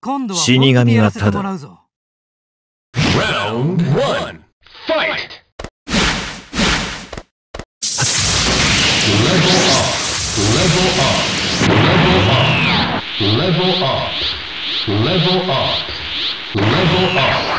今度は死神はただ。 Round 1 Fight! Level up, level up, level up, level up, level up.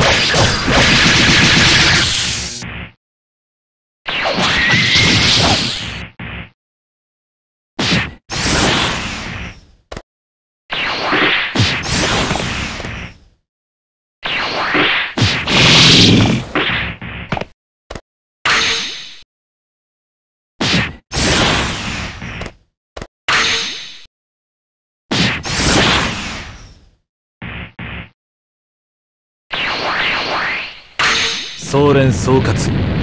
総連総括。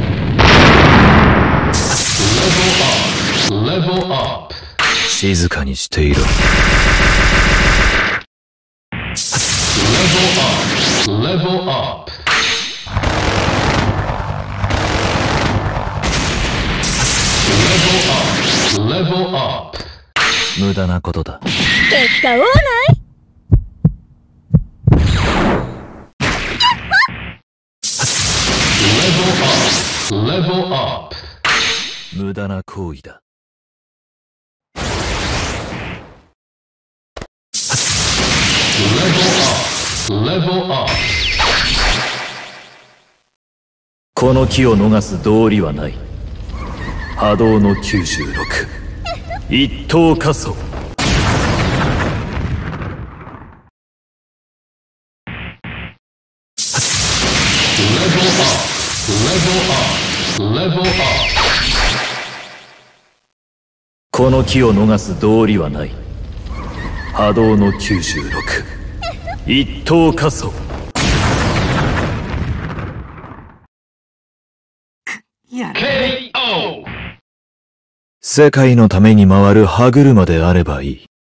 Level up. 静かにしていろ。 Level up. Level up. 無駄なことだ。 結果オーライ。 Level up. 無駄な行為だ。 Level up. この機を逃す道理はない。波動の96。一等加速。 Level up. この機を逃す道理はない。波動の96。一等加速。 KO. 世界のために回る歯車であればいい。